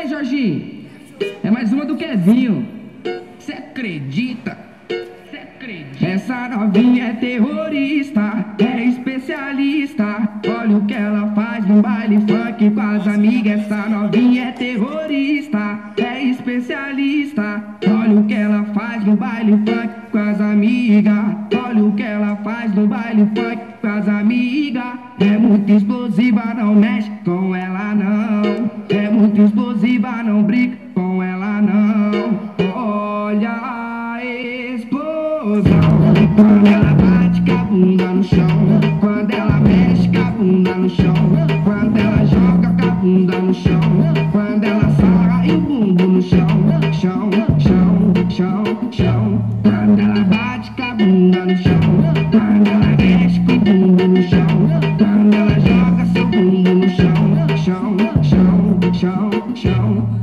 aí, Jorginho? É mais uma do Kevinho. Cê acredita? Cê acredita? Essa novinha é terrorista, é especialista. Olha o que ela faz no baile funk com as amigas. Essa novinha é terrorista, é especialista. Olha o que ela faz no baile funk com as amigas. Olha o que ela faz no baile funk com as amigas. É muito explosiva, não mexe com ela não. É muito explosiva, não brinca com ela não. Olha a explosão quando ela bate com a bunda no chão, quando ela mexe com a bunda no chão, quando ela joga com a bunda no chão, quando ela sarra e o bumbum no chão, chão, chão, chão, chão. Quando ela bate com a bunda no chão, quando ela mexe com o bumbum no chão, quando ela joga seu bumbum no chão, chão, chão, chão, chão.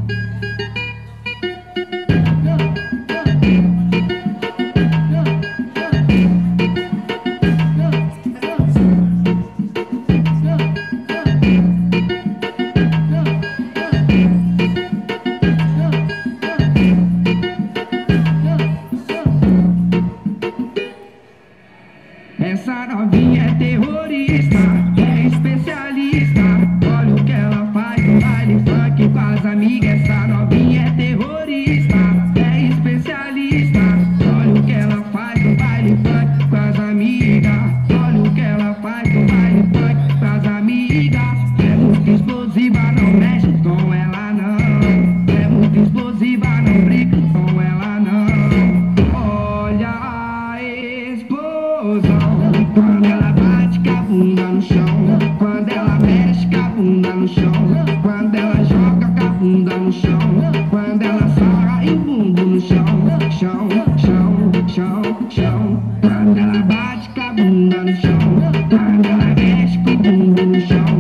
Essa novinha é terrorista, é especialista. Olha o que ela faz no baile funk com as amigas. Essa novinha é terrorista, é especialista. Olha o que ela faz no baile funk com as amigas. Olha o que ela faz no baile funk com as amigas. É muito explosiva, não mexe com ela não. É muito explosiva, não brinca com ela não. Olha a explosão quando ela bate com a bunda no chão, quando ela mexe com a bunda no chão, quando ela joga com a bunda no chão, quando ela sarra e o bumbum no chão, chão, chão, chão, chão. Quando ela bate com a bunda no chão, quando ela mexe com o bumbum no chão,